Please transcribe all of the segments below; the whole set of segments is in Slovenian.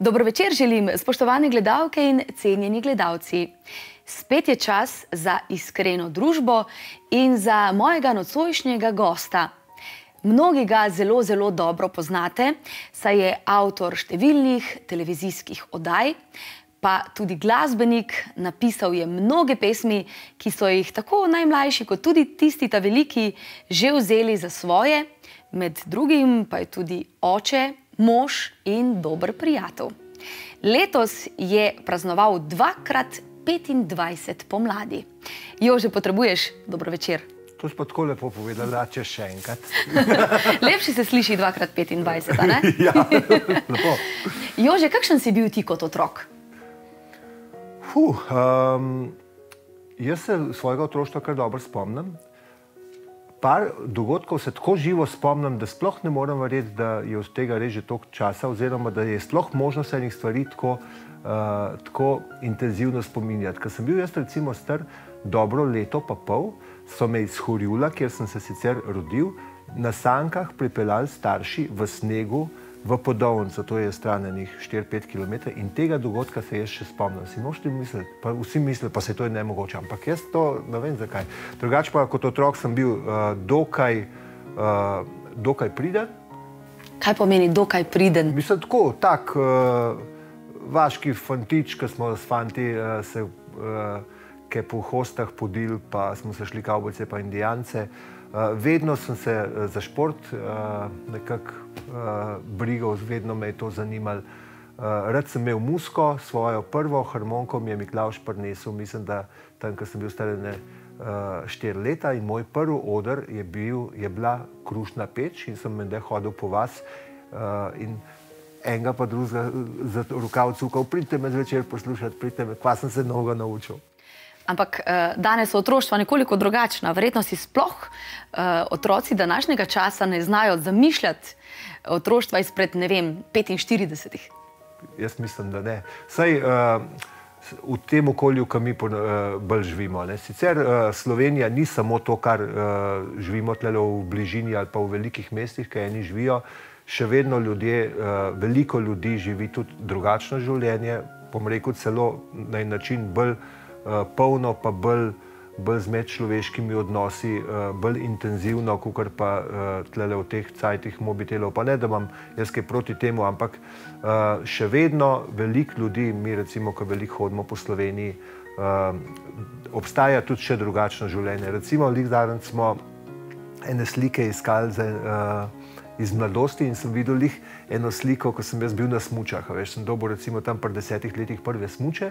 Dobro večer želim, spoštovane gledalke in cenjeni gledalci. Spet je čas za iskreno družbo in za mojega nocojšnjega gosta. Mnogi ga zelo dobro poznate, saj je avtor številnih televizijskih oddaj, pa tudi glasbenik, napisal je mnoge pesmi, ki so jih tako najmlajši kot tudi tisti ta veliki že vzeli za svoje, med drugim pa je tudi oče, mož in dober prijatelj. Letos je praznoval 2x25 pomladi. Jože, potrebuješ dobro večer. To si pa tako lepo povedala, če še enkrat. Lepši se sliši 2x25, a ne? Ja, lepo. Jože, kakšen si bil ti kot otrok? Jaz se svojega otroštva kar dobro spomnim. Par dogodkov se tako živo spomnim, da sploh ne morem verjeti, da je od tega res že toliko časa, oziroma da je sploh možnost enih stvari tako intenzivno spominjati. Ko sem bil jaz recimo star dobro leto pa pol, so me iz Horjula, kjer sem se sicer rodil, na sankah pripeljali starši v snegu v Podovnico, to je stran enih 4-5 km, in tega dogodka se jaz še spomnim. Si možete misliti, pa vsi mislijo, pa se to je nemogoče, ampak jaz to ne vem zakaj. Drugače pa kot otrok sem bil dokaj priden. Kaj pomeni dokaj priden? Mislim tako, vaški fantič, ko smo s fanti se kaj po hostah podili, pa smo se šli kavbojce pa indijance. Vedno sem se za šport nekako brigal, vedno me je to zanimalo. Rad sem imel muziko, svojo prvo harmoniko mi je Miklavž prinesel, mislim, da tam, ko sem bil star 4 leta, in moj prvi oder je bila Krušna peč in sem menda hodil po vas in enega pa drugega za rokav cukal, pridite me zvečer poslušati, pridite me, kva sem se mnogo naučil. Ampak danes so otroštva nekoliko drugačna. Verjetno si sploh otroci današnjega časa ne znajo zamišljati otroštva izpred, ne vem, 45. Jaz mislim, da ne. Saj v tem okolju, ki mi bolj živimo. Sicer Slovenija ni samo to, kar živimo tule v bližini ali pa v velikih mestih, ki eni živijo. Še vedno veliko ljudi živi tudi drugačno življenje, bom rekel celo na en način bolj polno, pa bolj z medčloveškimi odnosi, bolj intenzivno, kakor pa tlele v teh cajtih mobitelov. Pa ne, da imam jaz kaj proti temu, ampak še vedno veliko ljudi, mi recimo, ko veliko hodimo po Sloveniji, obstaja tudi še drugačno življenje. Recimo, zadnjič smo ene slike iskali iz mladosti in sem videl eno sliko, ko sem jaz bil na smučah. Sem dobil recimo tam pri 10 letih prve smuče,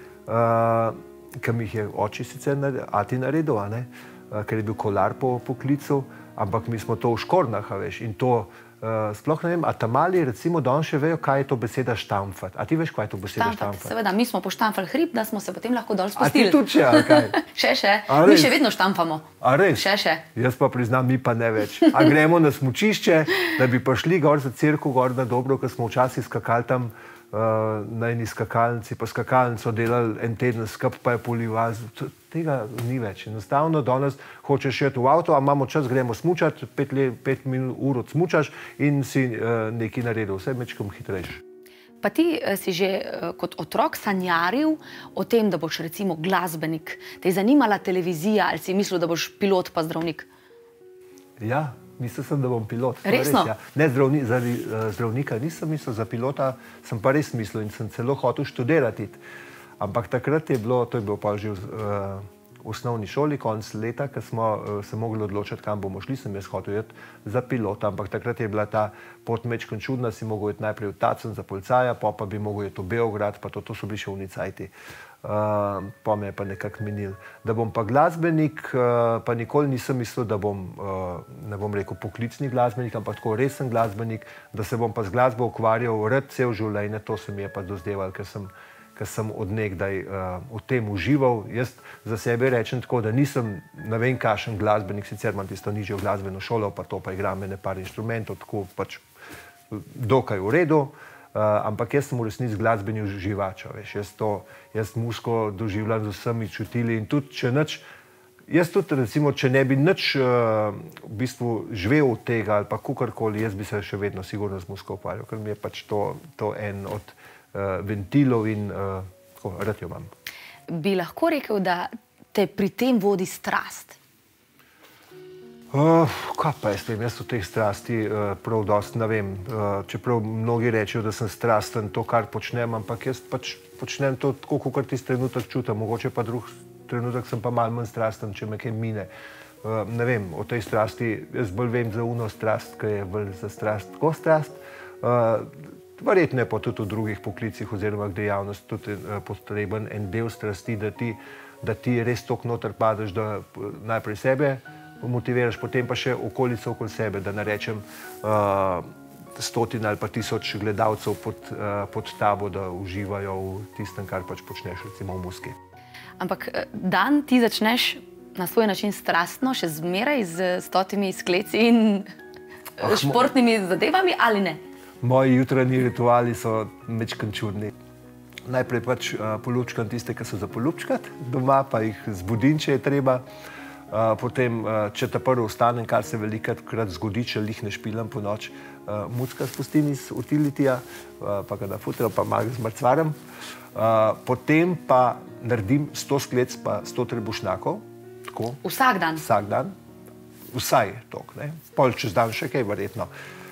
ki mi jih je oči sicer ati naredil, ker je bil kolar po poklicu, ampak mi smo to v Škornah, in to sploh ne vem, a ta mali recimo danes še vejo, kaj je to beseda štamfati. A ti veš, kaj je to beseda štamfati? Seveda, mi smo poštamfali hrib, da smo se potem lahko dol spustili. A ti tudi še, ali kaj? Še. Mi še vedno štamfamo. A res? Še. Jaz pa priznam, mi pa ne več. A gremo na smučišče, da bi pa šli gor za cerkev, gor na Dobro, ko smo včasih skakali tam na eni skakalnici, pa skakalnico delali en teden skup, pa je polival. Tega ni več. Enostavno danes hočeš iti v avto, a imamo čas, gremo smučati, 5 ur odsmučaš in si nekaj naredil. Vse mečkom hitrejš. Pa ti si že kot otrok sanjaril o tem, da boš recimo glasbenik. Te je zanimala televizija ali si mislil, da boš pilot pa zdravnik? Ja. Mislil sem, da bom pilot. Resno? Ne, zaradi zdravnika nisem mislil, za pilota sem pa res mislil in sem celo hotel študirati. Ampak takrat je bilo, to je bilo pa že v osnovni šoli, konec leta, ko smo se mogli odločiti, kam bomo šli, sem jaz hotel iti za pilota, ampak takrat je bila ta pot mečkon čudna, si mogel iti najprej v Tacen za policaja, pa bi mogel iti v Beograd, pa to so bili še v cajti. Pa me je pa nekako minil. Da bom pa glasbenik, pa nikoli nisem mislil, da bom, ne bom rekel poklicni glasbenik, ampak tako resen glasbenik, da se bom pa z glasbo ukvarjal rad cel življenje, to se mi je pa dozdevalo, ker sem od nekdaj v tem užival. Jaz za sebe rečem tako, da nisem ne vem kakšen glasbenik, sicer imam tisto nižjo glasbeno šolo, pa to pa igram ene par inštrumentov, tako pač dokaj v redu. Ampak jaz sem v resnici glasbeni uživač, jaz muziko doživljam z vsemi čutili in tudi, če nič, jaz tudi recimo, če ne bi nič v bistvu živel od tega ali pa kakorkoli, jaz bi se še vedno sigurno z muziko ukvarjal, ker mi je pač to en od ventilov in tako, rad jo imam. Bi lahko rekel, da te pri tem vodi strast? Kaj pa jaz vem, jaz o teh strasti prav dosti ne vem. Čeprav mnogi rečejo, da sem strasten to, kar počnem, ampak jaz pač počnem to tako, kot tisti trenutek čutim. Mogoče pa drug trenutek sem pa malo manj strasten, če me kaj mine. Ne vem, o tej strasti, jaz bolj vem za uno strast, ki je bolj za strast. Tako strast, verjetno je pa tudi v drugih poklicih oziroma dejavnosti tudi potreben en del strasti, da ti res toliko noter padeš, da najprej sebe motiviraš, potem pa še okolico okoli sebe, da ne rečem 100 ali pa 1000 gledalcev pod tabo, da uživajo v tistem, kar pač počneš, recimo v muski. Ampak dan ti začneš na svoj način strastno, še zmeraj z 100 skleci in športnimi zadevami, ali ne? Moji jutranji rituali so mečkan čudni. Najprej pač polupčkam tiste, ki so za polupčkat, doma pa jih zbudim, če je treba. Potem, če ta prvo vstanem, kar se velikokrat zgodi, če lih ne špilam po noč, mucka spustim iz utilitija, pa ga nafutram, pa malo zmrcvaram. Potem pa naredim 100 sklec pa 100 trebušnjakov. Vsak dan? Vsak dan. Vsaj toliko, ne. Pol čez dan še kaj, verjetno.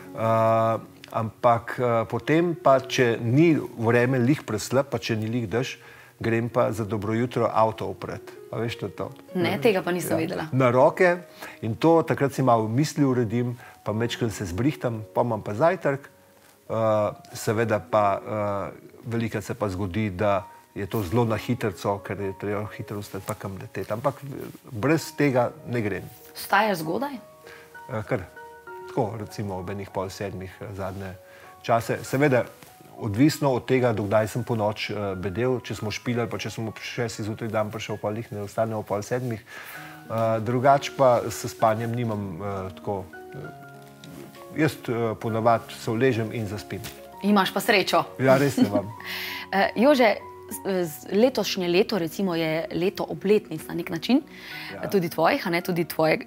Ampak potem pa, če ni vreme lih preslab, pa če ni lih dež, grem pa za dobro jutro avto opret. A veš to? Ne, tega pa nisem vedela. Na roke in to, takrat si malo misli uredim, pa mečkam se zbrihtam, pa imam pa zajtrk. Seveda pa velikokrat se pa zgodi, da je to zelo na hitrco, ker je treba hitro vstati pa kam leteti. Ampak brez tega ne grem. Vstajaš zgodaj? Kar. Tako, recimo ob 6:30 zadnje čase. Seveda, odvisno od tega, dokdaj sem po noč bedel, če smo špilali, pa če smo ob 6 zjutraj dan prišel pol lih, ne ostanem ob 6:30. Drugač pa s spanjem nimam tako. Jaz ponavadi se uležem in zaspim. Imaš pa srečo. Ja, res ne imam. Jože, letošnje leto, recimo, je leto obletnic na nek način, tudi tvojih, a ne, tudi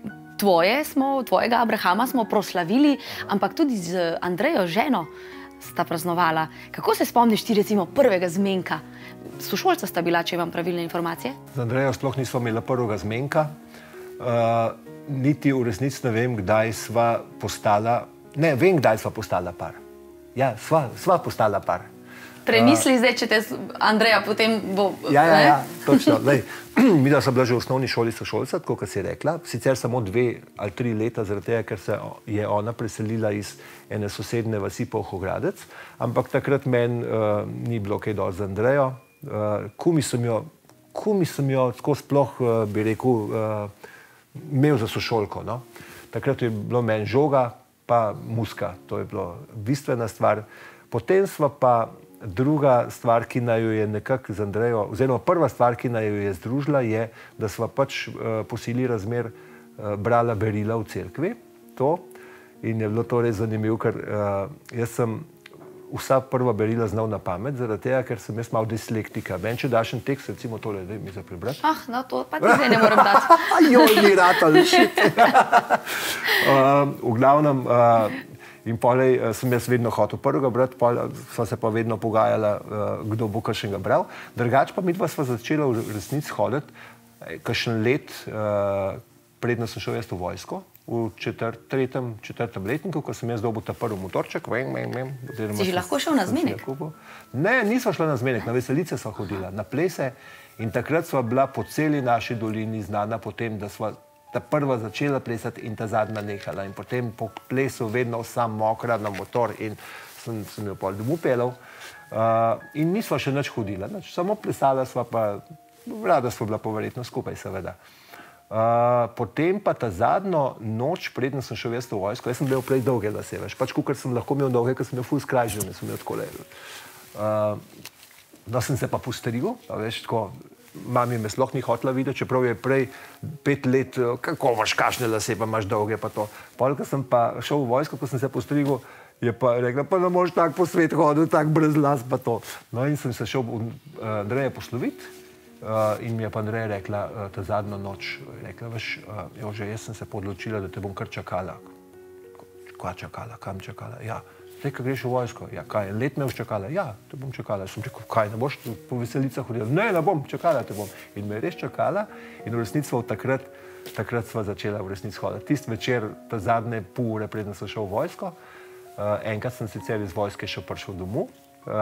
tvojega Abrahama smo proslavili, ampak tudi z Andrejo, ženo, sta praznovala. Kako se spomniš ti, recimo, prvega zmenka? Sošolca sta bila, če imam pravilne informacije? Z Andrejo sploh nisva imela prvega zmenka. Niti v resnici ne vem, kdaj sva postala, ne, vem, kdaj sva postala par. Ja, sva postala par. Premisli zdaj, če te Andreja potem bo... Ja, točno. Midva sva bila že v osnovni šoli sošolca, tako kot si rekla. Sicer samo 2 ali 3 leta, zaradi tega, ker se je ona preselila iz ene sosedne vasi Polhogradec, ampak takrat meni ni bilo kaj dosti z Andrejo. Kumi sem jo tako sploh, bi rekel, imel za sošolko. Takrat je bilo meni žoga, pa muska. To je bilo bistvena stvar. Potem sva pa druga stvar, ki naju je nekako z Andrejo, oziroma prva stvar, ki naju je združila, je, da sva pač po sili razmer brala berila v cerkvi. To. In je bilo to res zanimivo, ker jaz sem vsa prva berila znal na pamet, zaradi tega, ker sem jaz malo dislektika. Meni, če daš en tekst, recimo tole, daj mi za prebrati. No, to pa ti zdaj ne morem dati. Joj, ni ratal, šit. V glavnem, in polej sem jaz vedno hotel prvega brati, sva se pa vedno pogajala, kdo bo kakšnega bral. Drugač pa midva sva začela v resnici hoditi, kakšen let, predno sem šel jaz v vojsko, v 4. letniku, ko sem jaz dobil ta prvi motorček. Si že lahko šel na zmenek? Ne, nisva šla na zmenek, na veselice sva hodila, na plese in takrat sva bila po celi naši dolini znana po tem, da sva ta prva začela plesati in ta zadnja nehala. In potem po plesu vedno sam mokra na motor in sem jo pol domov pelal. In nisva še nič hodila, samo plesala sva pa, rada sva bila pa verjetno skupaj, seveda. Potem pa ta zadnjo noč, predno sem šel jaz v vojsko, jaz sem imel prej dolge lase, veš, pač kukor sem lahko imel dolge, ker sem imel ful skrajžene, sem imel takole. No, sem se pa postrigel, veš, tako, mami me sploh ni hotela videti, čeprav je prej 5 let, kako imaš kakšne lase, pa imaš dolge, pa to. Pol, ko sem pa šel v vojsko, ko sem se postrigel, je pa rekla, pa ne moš tako po svet hoditi, tako brez las, pa to. No, in sem se šel Andreja posloviti in mi je pa Andreja rekla ta zadnjo noč, rekla, veš, Jože, jaz sem se odločila, da te bom kar čakala. Kva čakala, kam čakala? Ja, zdaj, ko greš v vojsko, ja, kaj, let me boš čakala? Ja, te bom čakala. Sem rekel, kaj, ne boš po veselicah hodila? Ne bom, čakala te bom. In me je res čakala in v resnici od takrat sva začela v resnici hoditi. Tist večer, ta zadnje pol ure, preden sem šel v vojsko, enkrat sem sicer iz vojske še prišel domov,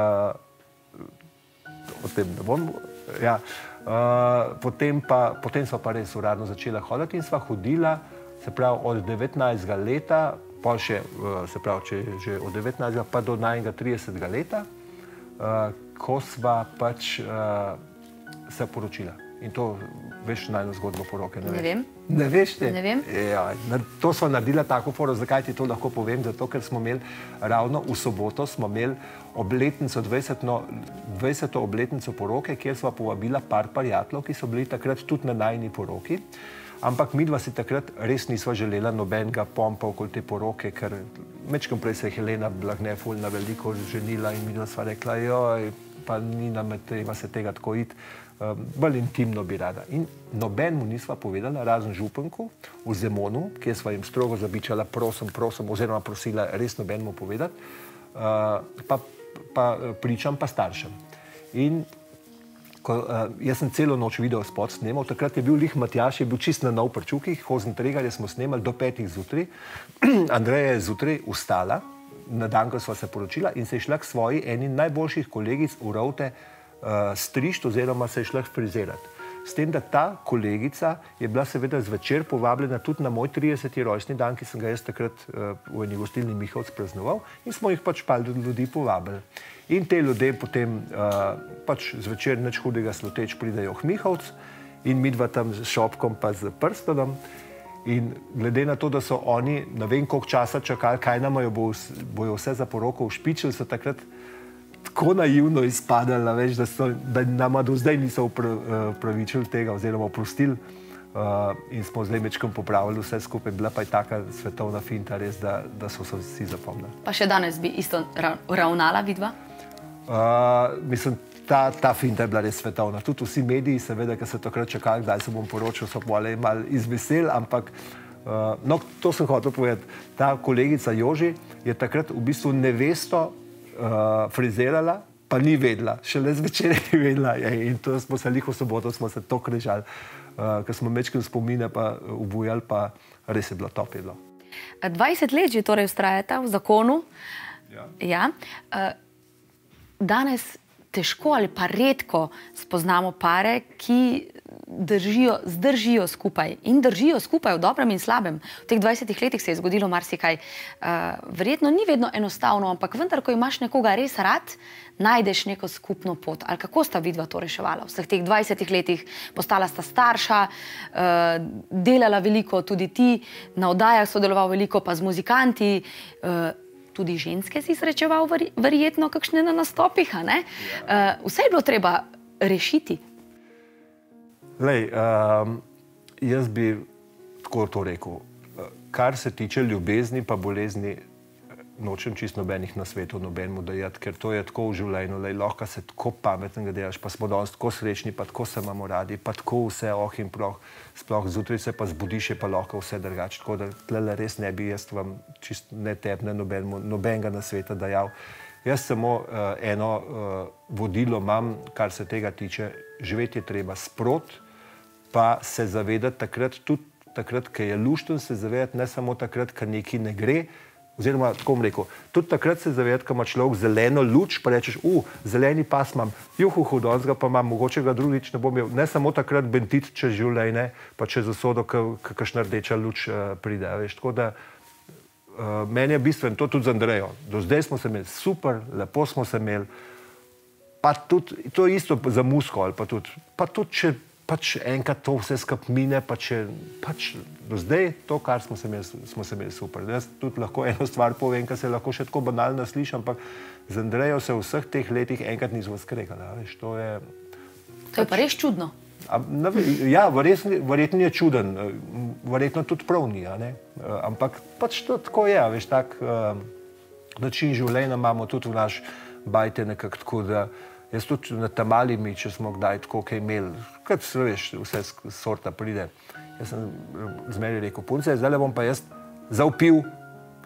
o tem ne bom, ja, potem sva pa res uradno začela hoditi in sva hodila, se pravi, od 19. leta, pol še, se pravi, če že od 19. pa do 30. leta, ko sva pač se poročila. In to, veš, najno zgodbo poroke, ne veš? Ne vem. Ne veš te? Ne vem. Ja, to sva naredila tako foro, zakaj ti to lahko povem, zato ker smo imeli ravno v soboto smo imeli obletnico, 20. obletnico poroke, kjer sva povabila par prijateljev, ki so bili takrat tudi na najini poroki. Ampak midva si takrat res nisva želela nobenega pompa okoli te poroke, ker mečkam prej se je Helena Blagne ful na veliko ženila in midva sva rekla, joj, pa ni nam treba se tega tako iti, bolj intimno bi rada. In noben mu nisva povedala, razen županku v Zemonu, kjer sva jim strogo zabičala, prosim, oziroma prosila res noben mu povedati, pa pričam pa staršem. In jaz sem celo noč video spot snemal, takrat je bil lih Matjaž, je bil čist na nov prčukih, Hozen Tregarje smo snemali do 5. zjutraj. Andreja je zjutraj vstala, na dan, ko sva se poročila in se je šla k svoji eni najboljših kolegic v Rovte strišt oziroma se je šla frizirati. S tem, da ta kolegica je bila seveda zvečer povabljena tudi na moj 30. rojstni dan, ki sem ga jaz takrat v eni gostilni Mihovc praznoval in smo jih pač par ljudi povabili. In te ljudje potem pač zvečer nič hudega sluteč pridejo v Mihovc in midva tam z šopkom pa z prstonom. In glede na to, da so oni ne vem koliko časa čakali, kaj nama bojo vse za poroko ušpičili, so takrat tako naivno izpadali, veš, da nama do zdaj niso upravičili tega oziroma oprostili in smo zdaj mečkam popravili vse skupaj. Bila pa je taka svetovna finta res, da so se vsi zapomnili. Pa še danes bi isto ravnala vidva? Mislim, ta finta je bila res svetovna. Tudi vsi mediji, seveda, ki so takrat čakali, kdaj se bom poročil, so bolj malo izveseli, ampak no, to sem hotel povedati. Ta kolegica Joži je takrat v bistvu nevesto frizirala, pa ni vedela. Šele zvečer je vedela in to smo se lih v soboto, smo se to križali, ker smo mečkim spomine pa obujali, pa res je bilo top je bilo. 20 let že torej vztrajata v zakonu. Ja. Danes težko ali pa redko spoznamo pare, ki zdržijo skupaj in držijo skupaj v dobrem in slabem. V teh 20 letih se je zgodilo marsikaj. Verjetno ni vedno enostavno, ampak vendar, ko imaš nekoga res rad, najdeš neko skupno pot. Ali kako sta vidva to reševala v vseh teh 20 letih? Postala sta starša, delala veliko tudi ti, na oddajah sodeloval veliko pa z muzikanti, tudi ženske si srečeval verjetno kakšne na nastopih, a ne? Vse je bilo treba rešiti. Lej, jaz bi tako to rekel. Kar se tiče ljubezni pa bolezni, nočem čisto nobenih nasvetov nobenemu dajati, ker to je tako v življenju. Lej, lahko se tako pametnega delaš, pa smo danes tako srečni, pa tako se imamo radi, pa tako vse in proh. Sploh zjutraj se pa zbudiš, je pa lahko vse drugače. Tako da tlele res ne bi jaz vam čisto ne tebne nobenega nasveta dajal. Jaz samo eno vodilo imam, kar se tega tiče. Živeti je treba sprot, pa se zavedati takrat, tudi takrat, ko je lušten, se zavedati ne samo takrat, ko nekaj ne gre, oziroma, tako bom rekel, tudi takrat se zavedati, ko ima človek zeleno luč, pa rečeš, zeleni pas imam, danes ga pa imam, mogoče ga drugič ne bom imel. Ne samo takrat bentiti čez življenje, pa čez usodo, kakšna rdeča luč pride. Veš, tako da meni je bistveno, to tudi z Andrejo. Do zdaj smo se imeli super, lepo smo se imeli, pa tudi, to je isto za musko, ali pa tudi, če pač enkrat to vse skup mine, pa če pač do zdaj to, kar smo se imeli super. Jaz tudi lahko eno stvar povem, ker se lahko še tako banalno sliši, ampak z Andrejo se v vseh teh letih enkrat nismo skregali. Veš, to je pa res čudno. Ja, verjetno je čuden, verjetno tudi prav ni, ampak pač to tako je, veš, tak način življenja imamo tudi v naš bajte nekako tako, da jaz tudi na Tamalimi, če smo kdaj tako kaj imeli, kot veš, vse sorta pride. Jaz sem zmeraj rekel, punce, zdaj bom pa jaz zavpil,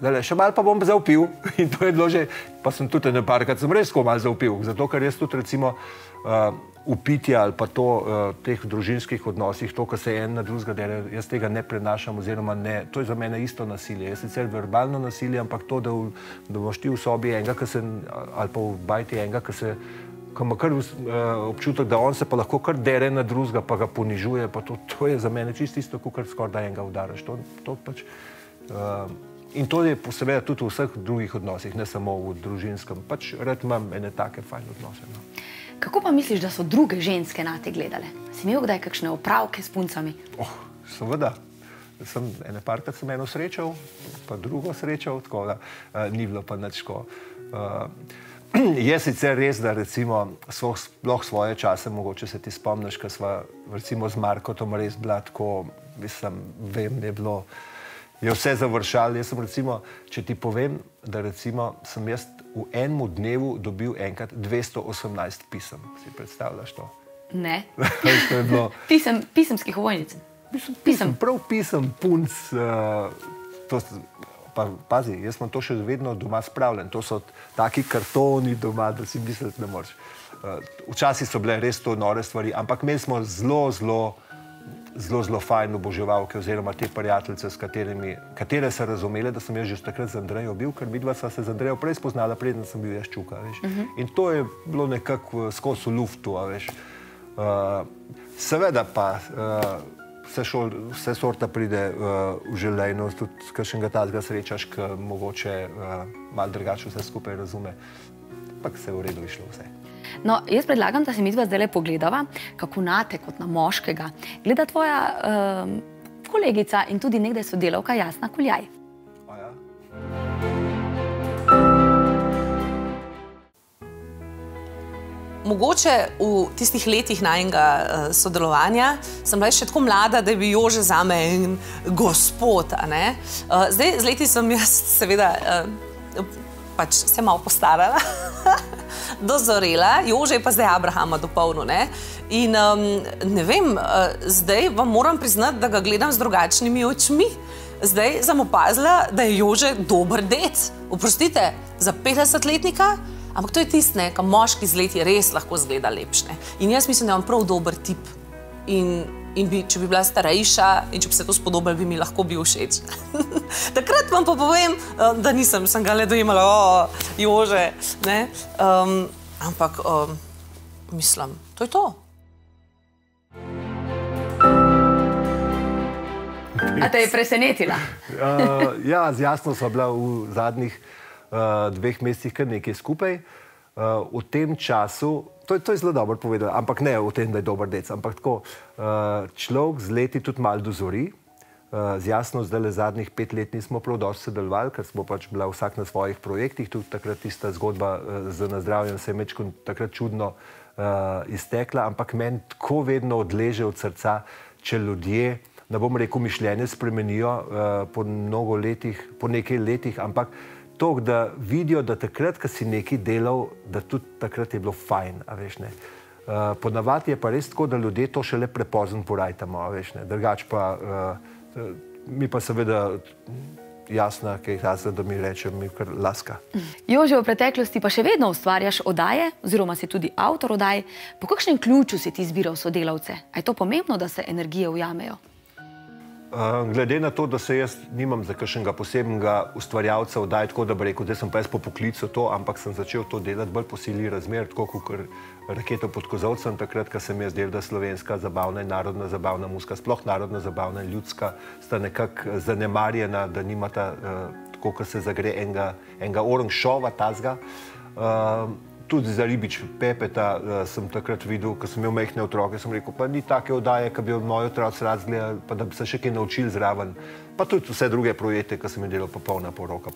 še malo pa bom zaupil. In to je bilo že, pa sem tudi nekajkrat sem res tako malo zaupil, zato ker jaz tudi recimo upitje ali pa to, teh družinskih odnosih, to, ko se en na drugega dere, jaz tega ne prenašam oziroma ne, to je za mene isto nasilje. Jaz sicer verbalno nasilje, ampak to, da imaš ti v sobi enega, ali pa v bajti enega, ko ima kar občutek, da on se pa lahko kar dere na drugega, pa ga ponižuje, pa to je za mene čisto isto, kot skoraj da enega udaraš. To pač, in to je seveda tudi v vseh drugih odnosih, ne samo v družinskem. Pač rad imam ene take fajn odnose. No. Kako pa misliš, da so druge ženske na te gledale? Si imel kdaj kakšne opravke s puncami? Seveda. Parkrat sem eno srečal, pa drugo srečal, tako da ni bilo pa nič tako. Je sicer res, da recimo sploh svoje čase, mogoče se ti spomniš, ko sva recimo z Markotom res bila tako, vem, je vse završalo. Jaz sem recimo, če ti povem, da recimo sem jaz v enem dnevu dobil enkrat 218 pisem. Si predstavljaš to? Ne. To je bilo... Pisemskih ovojnic? Prav pisem, punc. Pa pazi, jaz sem to še vedno doma spravljen. To so taki kartoni doma, da si misliti ne moreš. Včasih so bile res to nore stvari, ampak imeli smo zelo fajn oboževalke oziroma te prijateljice, katere so razumele, da sem jaz že takrat z Andrejo bil, ker midva sva se z Andrejo prej spoznala, preden sem bil jaz čuka, veš. In to je bilo nekako skozi v luftu, veš. Seveda pa vse sorta pride v življenju, tudi kakšnega tazga srečaš, ki mogoče malo drugače vse skupaj razume. Ampak se je v redu išlo vse. No, jaz predlagam, da se midva zdajle pogledava, kako nate kot na moškega gleda tvoja kolegica in tudi nekdaj sodelavka Jasna Kuljaj. Mogoče v tistih letih najnega sodelovanja sem bila še tako mlada, da je bil Jože zame en gospod, a ne? Zdaj, z leti sem jaz seveda pač se malo postarala, dozorela, Jože je pa zdaj Abrahama dopolnil, ne? In ne vem, zdaj vam moram priznati, da ga gledam z drugačnimi očmi. Zdaj sem opazila, da je Jože dober dec. Oprostite, za 50-letnika, ampak to je tisto, ko moški z leti res lahko zgleda lepšne. In jaz mislim, da je on prav dober tip. In če bi bila starejša in če bi se to spodobilo, bi mi lahko bil všeč. Takrat vam pa povem, da sem ga le dojemala, Jože, ne? Ampak, mislim, to je to. A te je presenetila? Ja, z Jasno sva bila v zadnjih 2 mesecih kar nekaj skupaj. V tem času, to je zelo dobro povedala, ampak ne v tem, da je dober dec, ampak tako, človek z leti tudi malo dozori. Z Jasno zdaj zadnjih 5 let nismo prav dosti sodelovali, ker smo pač bila vsak na svojih projektih, tudi takrat tista zgodba z nazdravljem se je mečkon takrat čudno iztekla, ampak meni tako vedno odleže od srca, če ljudje, ne bom rekel, mišljenje spremenijo po nekaj letih, ampak to, da vidijo, da takrat, ko si nekaj delal, da tudi takrat je bilo fajn, a veš ne. Ponavadi je pa res tako, da ljudje to šele prepozno porajtamo, a veš ne. Drugač pa, mi pa seveda Jasna, kaj je razlog, da mi reče, mi kar laska. Jože, v preteklosti pa še vedno ustvarjaš oddaje, oziroma si tudi avtor oddaj. Po kakšnem ključu si ti izbiral sodelavce? A je to pomembno, da se energije ujamejo? Glede na to, da se jaz nimam za kakšnega posebnega ustvarjalca oddaj, tako da bi rekel, da sem pa jaz po poklicu to, ampak sem začel to delati bolj po sili razmer, tako kot Raketo pod kozolcem, takrat, ko sem jaz delal, da slovenska zabavna in narodna zabavna muzika, sploh narodna zabavna in ljudska, sta nekako zanemarjena, da nimata, tako kot se zagre enega orang šova tazga. Tudi za Ribič Pepeta sem takrat videl, ko sem imel majhne otroke, sem rekel, pa ni take oddaje, ki bi moji otroci rad gledali, pa da bi se še kaj naučili zraven. Pa tudi vse druge projekte, ki sem jih delal, popolna poroka.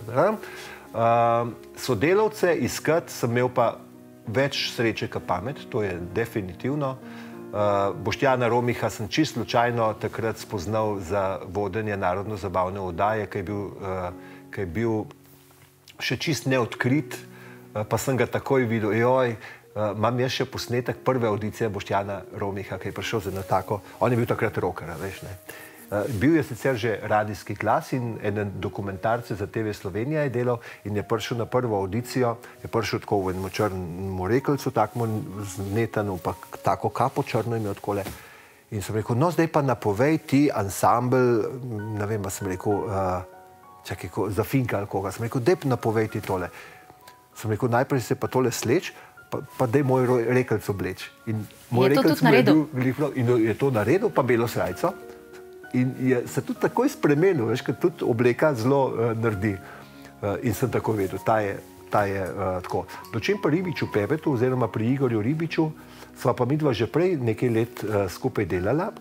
Sodelavce iskati sem imel pa več sreče kot pamet, to je definitivno. Boštjana Romiha sem čisto slučajno takrat spoznal za vodenje narodno-zabavne oddaje, ki je bil še čist neodkrit, pa sem ga takoj videl, imam jaz še posnetek prve audicije Boštjana Romiha, ki je prišel za eno tako, on je bil takrat rocker, veš ne. Bil je sicer že radijski glas in en dokumentarce za TV Slovenija je delal in je prišel na prvo audicijo, je prišel tako v enem črnem rekelcu, takmo znetanu, pa tako kapo črno imel takole. In sem rekel, no zdaj pa napovej ti ansambl, ne vem, pa sem rekel, čakaj, za Finka ali koga, sem rekel, daj napovej ti tole. Sem rekel, najprej se pa tole sleč, pa daj moj rekelc obleč. In moj rekelc mu je bil glifno in je to naredil, pa belo srajco. In je se tudi takoj spremenil, veš, ker tudi obleka zelo naredi. In sem tako vedel, ta je tako. Dočim pa Ribiču Pepetu, oziroma pri Igorju Ribiču, sva pa midva že prej nekaj let skupaj delala.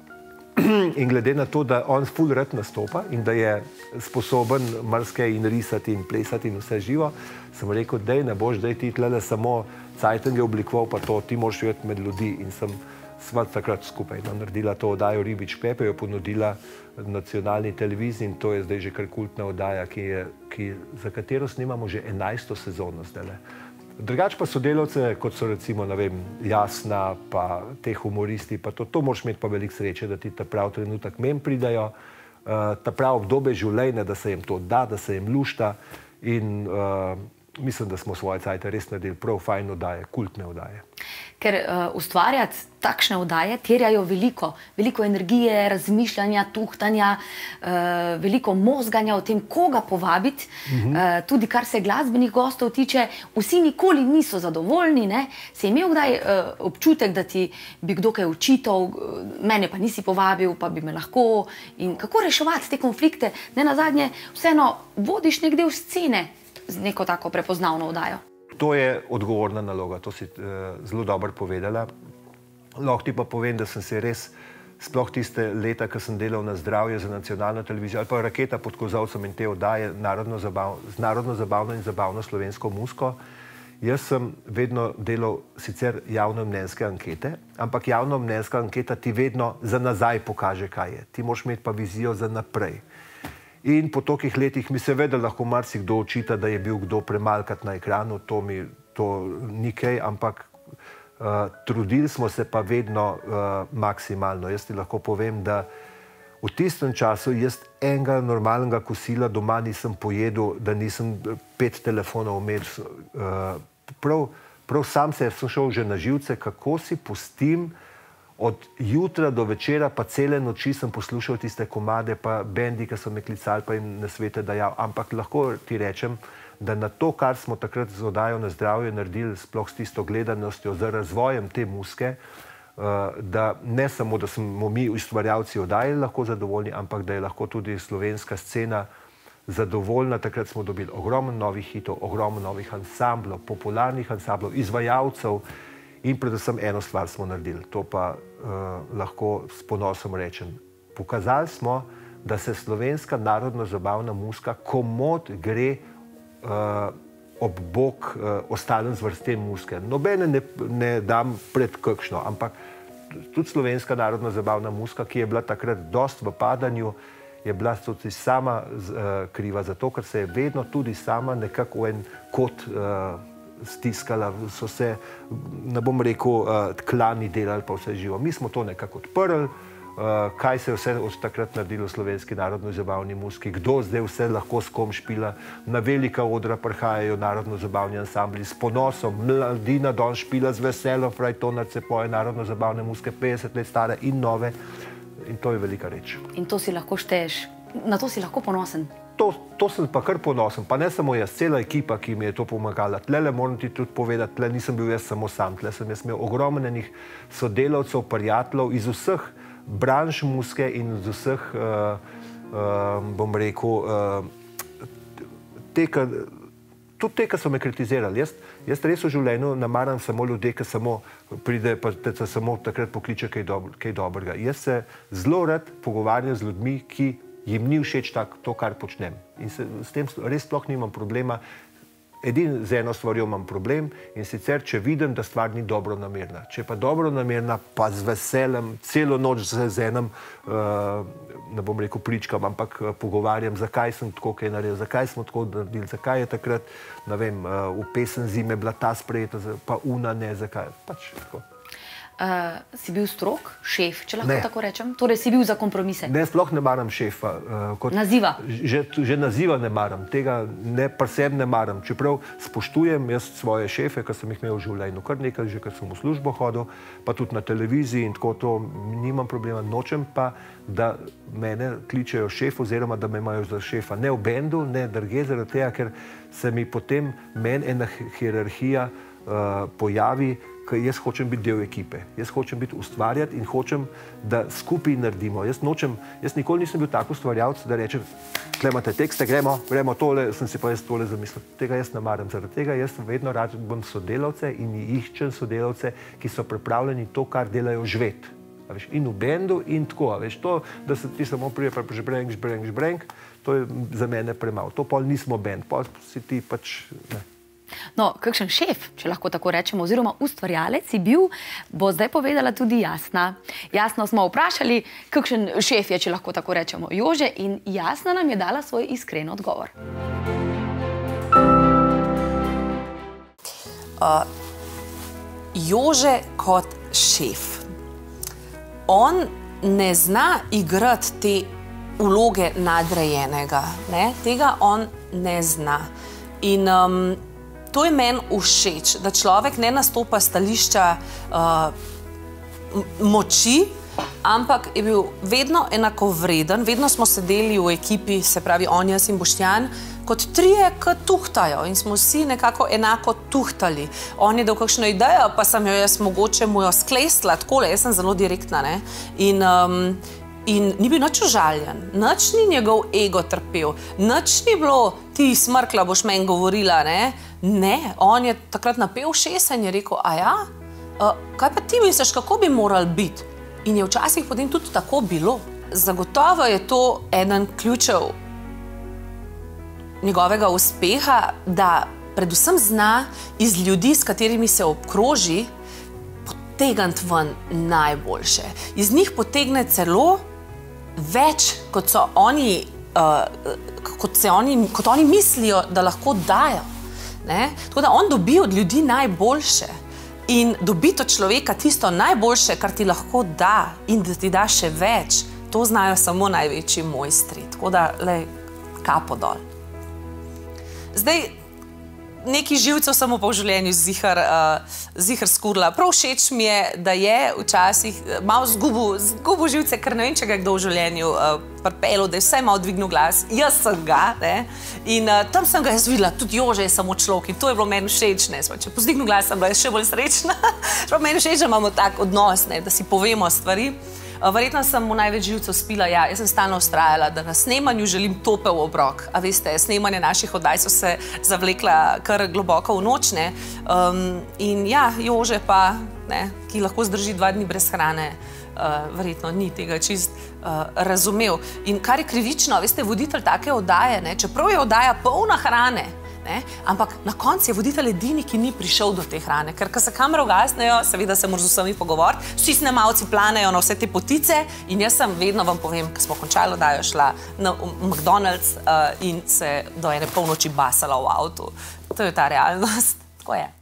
In glede na to, da on ful rad nastopa in da je sposoben marsikaj in risati in plesati in vse živo, sem rekel, dej ne boš, dej ti tlele samo cajtenge oblikoval, pa to, ti moraš živeti med ljudi. In sva takrat skupaj naredila to oddajo Ribič Pepe, jo ponudila nacionalni televiziji in to je zdaj že kar kultna oddaja, za katero snimamo že 11. sezono zdajle. Drugač pa sodelavce, kot so recimo, ne vem, Jasna, pa te humoristi, pa to moraš imeti pa veliko sreče, da ti ta prav trenutek mem pridajo, ta prav obdobje življenja, da se jim to da, da se jim lušta in mislim, da smo svoje cajte res naredili prav fajn oddaje, kultne oddaje. Ker ustvarjati takšne oddaje terjajo veliko energije, razmišljanja, tuhtanja, veliko mozganja o tem, koga povabiti. Tudi kar se glasbenih gostov tiče, vsi nikoli niso zadovoljni. Si imel kdaj občutek, da ti bi kdo kaj očital, mene pa nisi povabil, pa bi me lahko. In kako reševati te konflikte? Ne nazadnje, vseeno vodiš nek del scene z neko tako prepoznavno oddajo. To je odgovorna naloga, to si zelo dobro povedala. Lahko ti pa povem, da sem se res, sploh tiste leta, ko sem delal na Zdravje za nacionalno televizijo, ali pa Raketa pod kozolcem in te oddaje z narodno zabavno in zabavno slovensko muziko, jaz sem vedno delal sicer javnomnenjske ankete, ampak javnomnenjska anketa ti vedno za nazaj pokaže, kaj je. Ti moraš imeti pa vizijo za naprej. In po tolikih letih mi seveda lahko marsikdo očita, da je bil kdo premalkrat na ekranu, to ni kaj, ampak trudili smo se pa vedno maksimalno. Jaz ti lahko povem, da v tistem času jaz enega normalnega kosila doma nisem pojedel, da nisem 5 telefonov imel. Prav sam sem šel že na živce, kako si pustim od jutra do večera, pa cele noči sem poslušal tiste komade, pa bendi, ki so me klicali, pa jim na svete dajal. Ampak lahko ti rečem, da na to, kar smo takrat z oddajo na Zdravje naredili, sploh s tisto gledanostjo, za razvojem te muzike, da ne samo, da smo mi ustvarjalci oddaje lahko zadovoljni, ampak da je lahko tudi slovenska scena zadovoljna. Takrat smo dobili ogromno novih hitov, ogromno novih ansamblov, popularnih ansamblov, izvajalcev. In predvsem eno stvar smo naredili, to pa lahko s ponosom rečem. Pokazali smo, da se slovenska narodno-zabavna muzika komot gre ob bok ostalim zvrstem muzike. Nobene ne dam pred kakšno, ampak tudi slovenska narodno-zabavna muzika, ki je bila takrat dost v padanju, je bila tudi sama kriva za to, ker se je vedno tudi sama nekako v en kot stiskala, so se, ne bom rekel, klani delali pa vse živo. Mi smo to nekako odprli, kaj se je vse od takrat naredilo v slovenski narodno-zabavni muziki, kdo zdaj vse lahko s kom špila, na velika odra prihajajo narodno-zabavni ansambli s ponosom, mladina don špila z veselom, frajtonarce poje narodno-zabavne muzike, 50 let stare in nove, in to je velika reč. In to si lahko šteješ, na to si lahko ponosen. To sem pa kar ponosen, pa ne samo jaz, cela ekipa, ki mi je to pomagala. Tlele moram ti tudi povedati, tle nisem bil jaz samo sam, tle sem jaz imel ogromnenih sodelavcev, prijateljev iz vseh branž muzike in iz vseh, bom rekel, tudi te, ki so me kritizirali. Jaz res v življenju namaram samo ljudje, ki samo pride, pa te samo takrat pokliče kaj dobrega. Jaz se zelo rad pogovarjam z ljudmi, ki jim ni všeč to, kar počnem. In s tem res sploh nimam problema. Edino z eno stvarjo imam problem in sicer, če vidim, da stvar ni dobronamerna. Če pa dobronamerna, pa z veseljem, celo noč se z enim, ne bom rekel pričkam, ampak pogovarjam, zakaj sem tako kaj naredil, zakaj smo tako naredili, zakaj je takrat, ne vem, v Pesem zime bila ta sprejeta, pa una ne, zakaj, pač tako. si bil strog, šef, če lahko tako rečem? Torej si bil za kompromise? Ne, sploh ne maram šefa. Naziva? Že naziva ne maram, tega pri sebi ne maram. Čeprav spoštujem jaz svoje šefe, ker sem jih imel v življenju kar nekaj, že ker sem v službo hodil, pa tudi na televiziji in tako to nimam problema. Nočem pa, da mene kličejo šef oziroma da me imajo za šefa. Ne v bendu, ne drugje, zaradi tega, ker se mi potem ena hierarhija pojavi, ker jaz hočem biti del ekipe. Jaz hočem biti ustvarjati in hočem, da skupaj naredimo. Jaz nikoli nisem bil tak ustvarjalec, da rečem, tle imate tekste, gremo tole, sem si pa jaz tole zamislil. Tega jaz ne maram. Zaradi tega jaz vedno rad bom sodelavce in iščem sodelavce, ki so pripravljeni to, kar delajo, živeti. In v bendu in tako. To, da se ti samo prije pa žbrenk, to je za mene premalo. To pol nismo bend, pol si ti pač... No, kakšen šef, če lahko tako rečemo, oziroma ustvarjalec si bil, bo zdaj povedala tudi Jasna. Jasno smo vprašali, kakšen šef je, če lahko tako rečemo, Jože, in Jasna nam je dala svoj iskren odgovor. Jože kot šef. On ne zna igrati te vloge nadrejenega. Tega on ne zna. In to je meni všeč, da človek ne nastopa stališča moči, ampak je bil vedno enakovreden, vedno smo sedeli v ekipi, se pravi on, jaz in Boštjan, kot trije, ki tuhtajo in smo vsi nekako enako tuhtali. On je dal kakšno idejo, pa sem jo jaz mogoče mu jo sklestila, takole, jaz sem zelo direktna, ne? In ni bil nič užaljen, nič ni njegov ego trpel, nič ni bilo, ti smrkla boš meni govorila, ne? Ne, on je takrat napel šesa in je rekel, a ja, kaj pa ti misliš, kako bi morali biti? In je včasih potem tudi tako bilo. Zagotovo je to eden ključev njegovega uspeha, da predvsem zna iz ljudi, s katerimi se obkroži, potegniti ven najboljše. Iz njih potegne celo več, kot oni mislijo, da lahko dajo. Tako da on dobi od ljudi najboljše in dobi od človeka tisto najboljše, kar ti lahko da in da ti da še več. To znajo samo največji mojstri. Tako da, kapo dol. Zdaj, nekaj živcev samo pa v življenju zihar skurla. Prav všeč mi je, da je včasih malo zgubil živce, ker ne vem, če ga je kdo v življenju pripelil, da je vsaj malo dvignil glas. Jaz sem ga, ne? In tam sem ga jaz videla, tudi Jože je samo človek in to je bilo meni všeč, ne? Če pozdignil glas, sem bila še bolj srečna. Meni všeč, da imamo tak odnos, ne? Da si povemo stvari. Verjetno sem v največ živcev spila, ja, jaz sem stalno vztrajala, da na snemanju želim topel obrok. A veste, snemanje naših oddaj so se zavlekla kar globoko v noč, ne. In ja, Jože pa, ne, ki lahko zdrži 2 dni brez hrane, verjetno ni tega čist razumel. In kar je krivično, veste, voditelj take oddaje, ne, čeprav je oddaja polna hrane, ne, ampak na koncu je voditelj edini, ki ni prišel do te hrane, ker ko se kamere ugasnejo, seveda se moraš z vsemi pogovoriti, vsi snemalci planejo na vse te potice in jaz sem vedno, vam povem, ko smo končali oddajo, šla na McDonald's in se do ene polnoči basala v avtu. To je ta realnost. Tako je.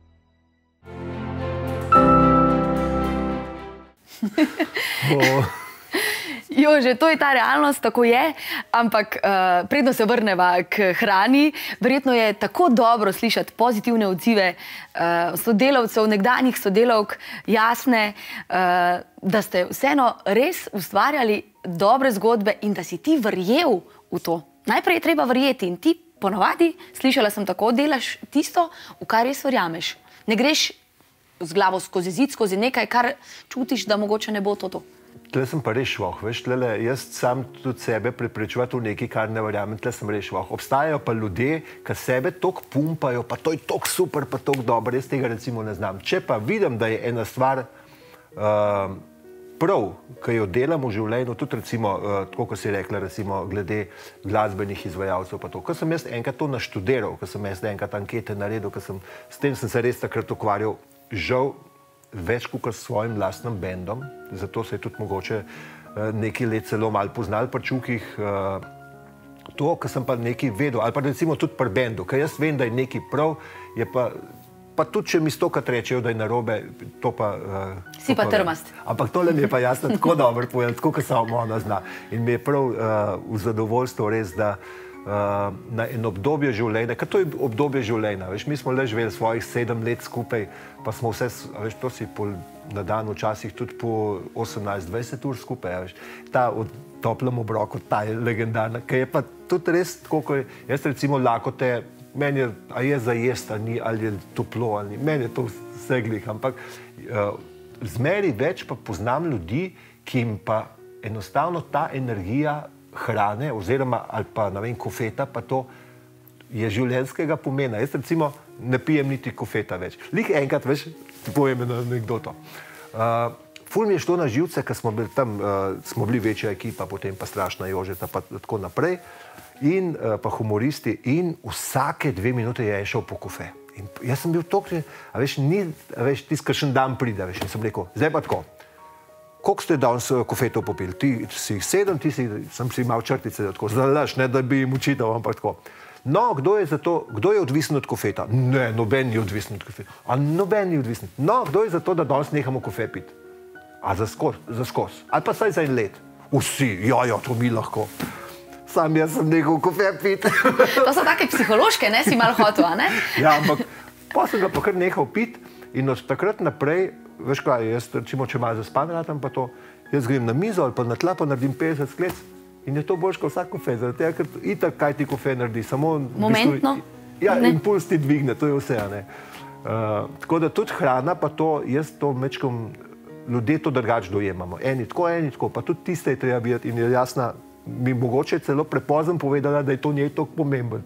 Jože, to je ta realnost, tako je, ampak predno se vrneva k hrani. Verjetno je tako dobro slišati pozitivne odzive sodelavcev, nekdanjih sodelavk, Jasne, da ste vseeno res ustvarjali dobre zgodbe in da si ti verjel v to. Najprej je treba verjeti in ti ponavadi, slišala sem tako, delaš tisto, v kar res verjameš. Ne greš z glavo skozi zid, skozi nekaj, kar čutiš, da mogoče ne bo to. Tle sem pa res švoh, veš, jaz sam tudi sebe preprečevati v nekaj, kar ne verjamem, tle sem res švoh. Obstajajo pa ljudje, ki sebe toliko pumpajo, pa to je toliko super, pa toliko dobro, jaz tega recimo ne znam. Če pa vidim, da je ena stvar prav, ki jo delam v življenju, tudi recimo, tako kot si rekla, recimo glede glasbenih izvajalcev pa to. Ko sem jaz enkrat to naštudiral, ko sem jaz enkrat ankete naredil, s tem sem se res takrat ukvarjal, žal, več kot s svojim lastnim bendom, zato se je tudi mogoče nekaj let celo malo poznal pri čukih. To, ko sem pa nekaj vedel, ali pa recimo tudi pri bendu, ker jaz vem, da je nekaj prav, je pa pa tudi, če mi stokrat rečejo, da je narobe, to pa... Si pa trmast. Ampak tole mi je pa jasno tako dobro povedati, tako, kot samo ona zna. In mi je prav v zadovoljstvo res, da na eno obdobje življenja, ker to je obdobje življenja, veš, mi smo le živeli svojih 7 let skupaj, pa smo vse, veš, to si na dan včasih tudi po 18-20 ur skupaj, veš, ta v toplem obroku, ta je legendarna, ki je pa tudi res tako, ko jaz recimo lakote, meni je, a je za jest, ali je toplo, ali ni, meni je to vse glih, ampak zmeri več pa poznam ljudi, ki jim pa enostavno ta energija hrane, oziroma ali pa, ne vem, kofeta, pa to je življenjskega pomena. Jaz recimo ne pijem niti kofeta več. Lih enkrat, veš, ti povem eno anekdoto. Ful mi je šlo na živce, ker smo bili tam, smo bili večja ekipa, potem pa Strašna Jožeta, pa tako naprej, in pa humoristi, in vsake 2 minute je šel po kofe. In jaz sem bil toliko, a veš, tisti, kakšen dan pride, veš, in sem rekel, zdaj pa tako, koliko ste danes kofetov popili? Ti si 7, sem si imel črtice, tako zalaž, ne da bi jim učital, ampak tako. No, kdo je odvisen od kofeta? Ne, noben ni odvisen od kofeta. A noben ni odvisen. No, kdo je za to, da danes nehamo kofe piti? A za skos. Ali pa saj za en let. Vsi, ja, to mi lahko. Sam jaz sem nehal kofe piti. To so take psihološke, ne, si malo hotel, a ne? Ja, ampak pa sem ga pa kar nehal piti in od takrat naprej, veš kaj, jaz recimo, če malo zaspan ratam, pa to, jaz grem na mizo ali pa na tla, pa naredim 50 sklec in je to boljš kot vsak kofe, zaradi tega, ker itak kaj ti kofe naredi, samo... Momentno? Ja, impuls ti dvigne, to je vse, ne. Tako da tudi hrana, pa to, jaz to mečkom, ljudje to drugače dojemamo. Eni tako, pa tudi tiste je treba videti in je jasna, mi mogoče celo prepozno povedala, da je to njej toliko pomemben.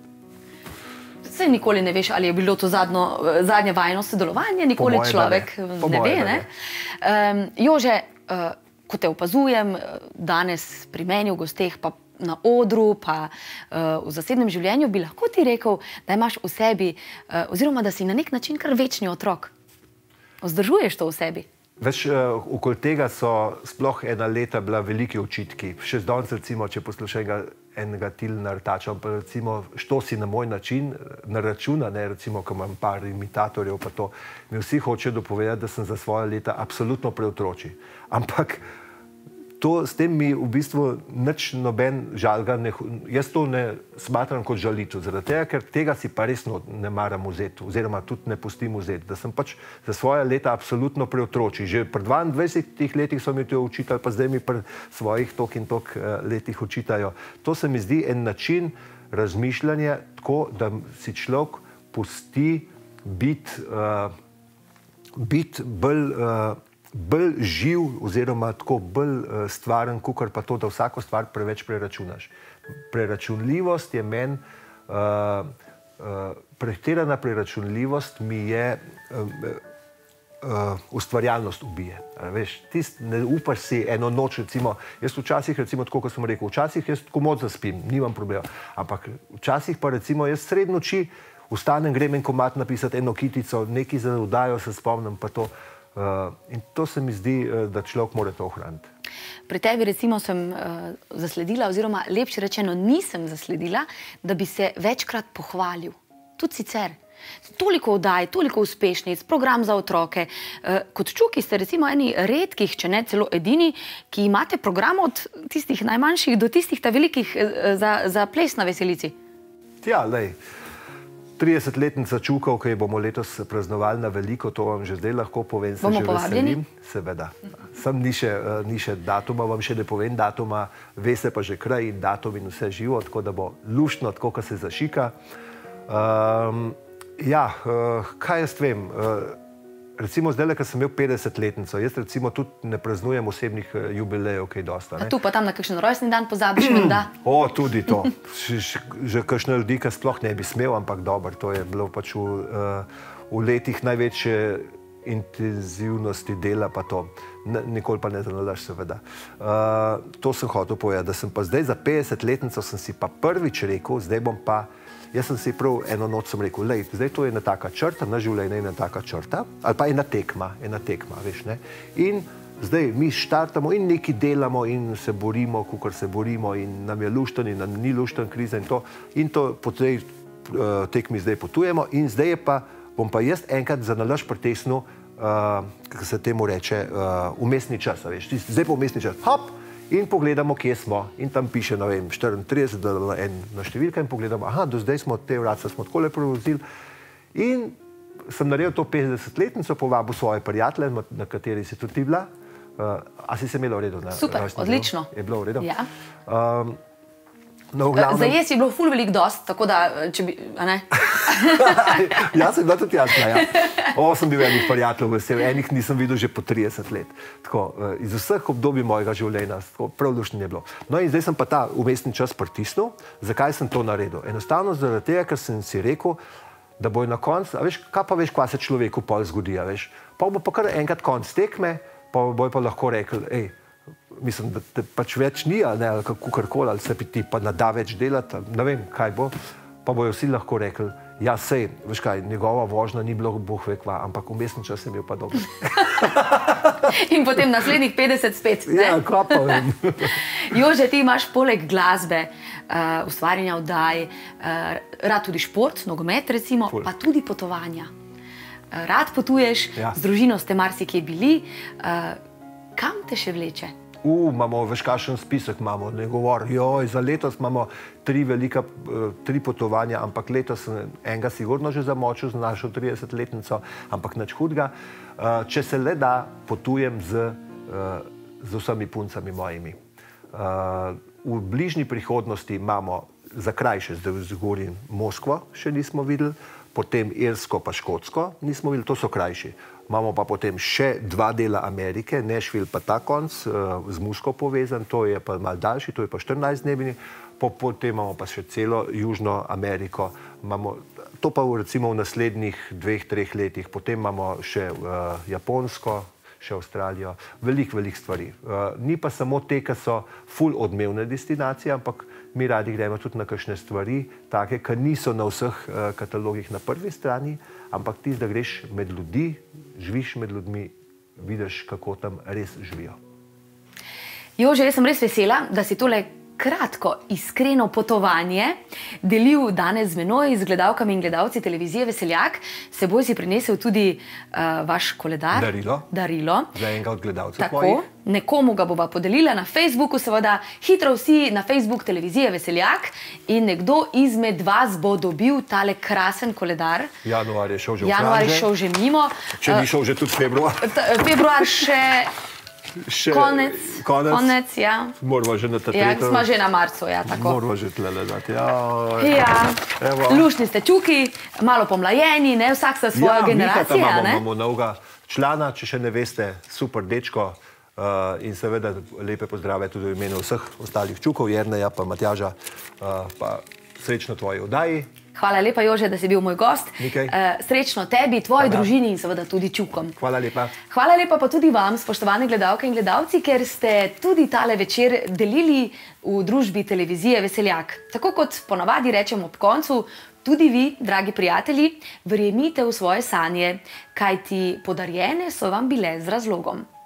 Se nikoli ne veš, ali je bilo to zadnje vajno sodelovanje, nikoli človek ne ve, ne? Jože, ko te opazujem danes pri meni v gosteh, pa na odru, pa v zasebnem življenju, bi lahko ti rekel, da imaš v sebi, oziroma da si na nek način kar večni otrok. Vzdržuješ to v sebi? Veš, okoli tega so sploh ena leta bila veliki očitki. Še danes, recimo, če poslušam enega Tilna Rtača, pa recimo, što si na moj način, na računa, ne, recimo, ko imam par imitatorjev, pa to, mi vsi hočejo dopovedati, da sem za svoje leta absolutno preotroči. Ampak s tem mi v bistvu nič noben žalga, jaz to ne smatram kot žalitev, zaradi tega, ker tega si pa resno ne maram vzeti, oziroma tudi ne pustim vzeti, da sem pač za svoje leta absolutno preotroči. Že pri 22 letih so mi to učitali, pa zdaj mi pri svojih tok in tok letih učitajo. To se mi zdi en način razmišljanja, tako da si človek pusti biti bolj živ oziroma tako bolj stvaren, kakor pa to, da vsako stvar preveč preračunaš. Preračunljivost je meni, pretirana preračunljivost mi je ustvarjalnost ubije. Veš, ne upaš si eno noč, recimo, jaz včasih, recimo, tako kot sem rekel, včasih jaz komot zaspim, nimam problema, ampak včasih pa recimo jaz sred noči vstanem, grem en komad napisati, eno kitico, nekaj za oddajo se spomnim, pa to. In to se mi zdi, da človek mora to ohraniti. Pri tebi recimo sem zasledila, oziroma lepše rečeno nisem zasledila, da bi se večkrat pohvalil. Tudi sicer. Toliko oddaj, toliko uspešnic, program za otroke. Kot Čuki ste recimo eni redkih, če ne celo edini, ki imate program od tistih najmanjših do tistih ta velikih za ples na veselici. Ja, lej. 30-letnica Čukov, ki bomo letos praznovali na veliko, to vam že zdaj lahko povem, se že veselim. Seveda. Sam ni še datuma, vam še ne povem datuma, ve se pa že kraj in datum in vse živo, tako da bo luštno, tako, ko se zašika. Ja, kaj jaz vem, recimo zdaj, ko sem imel 50-letnico, jaz recimo tudi ne praznujem osebnih jubilejev, kaj dosta. A tu pa tam na kakšen rojstni dan pozabiš, menda? O, tudi to. Že kakšne ljudi, ki sploh ne bi smel, ampak dobro, to je bilo pač v letih največje intenzivnosti dela, pa to. Nikoli pa ne zanalaš, seveda. To sem hotel povedati, da sem pa zdaj za 50-letnico sem si pa prvič rekel, zdaj bom pa, jaz sem si prav eno noč sem rekel, lej, zdaj to je ena taka črta, na življenje je ena taka črta, ali pa ena tekma, veš, ne. In zdaj mi štartamo in nekaj delamo in se borimo, kakor se borimo in nam je lušten in nam ni lušten kriza in to po tej tekmi zdaj potujemo in zdaj je pa bom pa jaz enkrat za nalašč pritisnil, kako se temu reče, umestni čas, veš, zdaj pa umestni čas, hop, in pogledamo, kje smo, in tam piše, ne vem, 34, ena številka in pogledamo, aha, do zdaj smo te vratce smo takole prevozili in sem naredil to 50-letnico, povabil svoje prijatelje, na kateri si tudi ti bila. A si se imela v redu? Super, odlično. Je bilo v redu? Ja. Za jesti je bilo ful veliko dost, tako da, če bi, a ne? Jaz sem bila tudi jasna, ja. Sem bil enih prijateljev vesel, enih nisem videl že po 30 let. Tako, iz vseh obdobij mojega življenja, prav luštno je bilo. No in zdaj sem pa ta umestni čas pritisnil. Zakaj sem to naredil? Enostavno zaradi tega, ker sem si rekel, da bojo na koncu, a veš, kaj pa veš, kaj se človeku pol zgodi, a veš? Pa bo pa kar enkrat konc tekme, pa bojo pa lahko rekli, mislim, da te pač več ni, ali kakorkoli, ali se ti pa nada več delati, ne vem, kaj bo, pa bojo vsi lahko rekli, ja, sej, veš kaj, njegova vožnja ni bilo Bog ve kva, ampak umestni čas je bil pa dober. In potem naslednjih 50 spet, ne? Ja, kaj pa vem. Jože, ti imaš poleg glasbe, ustvarjanja oddaj, rad tudi šport, nogomet recimo, pa tudi potovanja. Rad potuješ, z družino ste marsikje bili, kam te še vleče? Imamo, veš, kakšen spisek imamo, ne govori, joj, za letos imamo 3 potovanja, ampak letos sem enega sigurno že zamočil z našo 30-letnico, ampak nič hudega. Če se le da, potujem z vsemi puncami mojimi. V bližnji prihodnosti imamo za krajše, zdaj govorim, Moskvo še nismo videli, potem Irsko pa Škotsko nismo videli, to so krajši. Imamo pa potem še 2 dela Amerike, Nashville pa ta konc, z Muško povezan, to je pa malo daljši, to je pa 14-dnevni, potem imamo pa še celo Južno Ameriko, to pa recimo v naslednjih 2-3 letih, potem imamo še Japonsko, še Avstralijo, veliko stvari. Ni pa samo te, ki so ful odmevne destinacije, ampak mi radi gremo tudi na kakšne stvari, take, ki niso na vseh katalogih na prvi strani, ampak ti, da greš med ljudi, živiš med ljudmi, vidiš, kako tam res živijo. Jože, jaz sem res vesela, da si tole kratko, iskreno potovanje delil danes z menoj, z gledalkami in gledalci televizije Veseljak. S seboj si prinesel tudi vaš koledar. Darilo. Za enega od gledalcev Tako, tvojih. nekomu ga bova podelila na Facebooku, seveda hitro vsi na Facebook televizije Veseljak in nekdo izmed vas bo dobil tale krasen koledar. Januar je šel že v Franže. Januar je šel že mimo. Če ni šel že tudi februar. Februar še... Konec, ja. Moramo že na ta Ja, smo že na marcu, ja, tako. Moramo že tlele dati, ja. Luštni ste čuki, malo pomlajeni, ne, vsak sa svojo generacijo, ne? Ja, Mihata imamo novega člana, če še ne veste, super dečko in seveda lepe pozdrave tudi v imenu vseh ostalih čukov, Jerneja pa Matjaža, pa srečno tvoji oddaji. Hvala lepa, Jože, da si bil moj gost. Srečno tebi, tvoji družini in seveda tudi čukom. Hvala lepa. Hvala lepa pa tudi vam, spoštovane gledalke in gledalci, ker ste tudi tale večer delili v družbi televizije Veseljak. Tako kot ponavadi rečem ob koncu, tudi vi, dragi prijatelji, verjemite v svoje sanje, kajti podarjene so vam bile z razlogom.